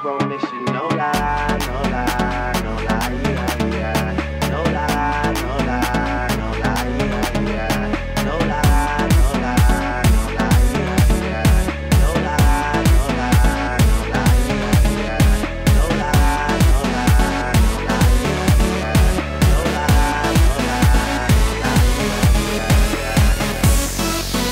promise you no lie, no lie, no lie, yeah, yeah. No lie, no lie, no lie, yeah, yeah. No lie, no lie, no lie, yeah, yeah. No lie, no lie, no lie, yeah, yeah. No lie, no lie, no lie, yeah, yeah. No lie, no lie, no lie, yeah, yeah.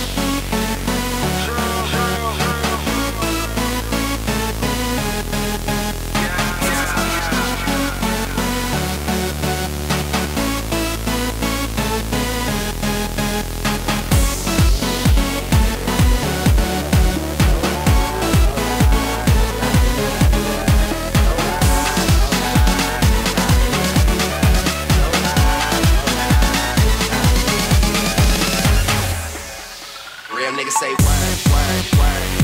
Real niggas say word, word, word.